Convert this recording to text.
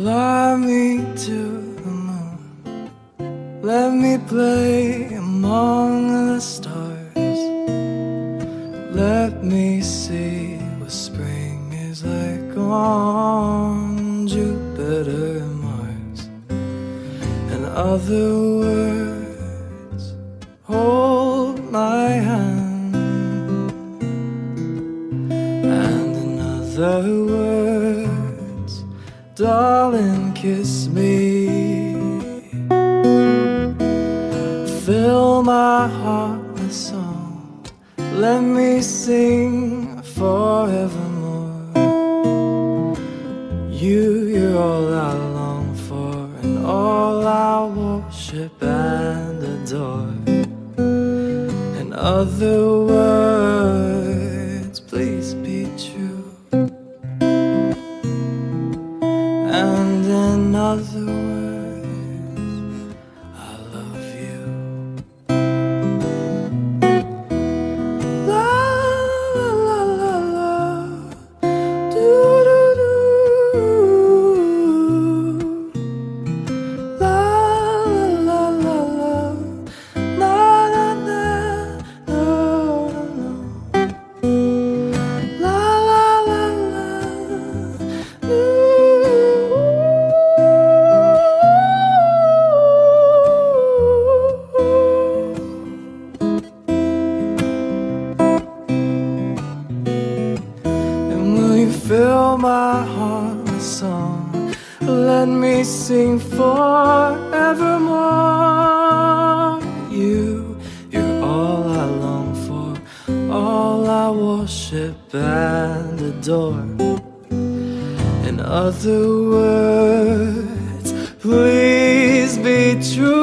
Fly me to the moon, let me play among the stars. Let me see what spring is like on Jupiter and Mars. In other words, hold my hand. And in other words, darling, kiss me. Fill my heart with song, let me sing forevermore. You're all I long for, and all I worship and adore. In other words, please be true. And in other words, I love you. La la la la la, do do do. La la la la, na na na, no no no. La la la la, fill my heart with song, let me sing forevermore. You're all I long for, all I worship and adore. In other words, please be true.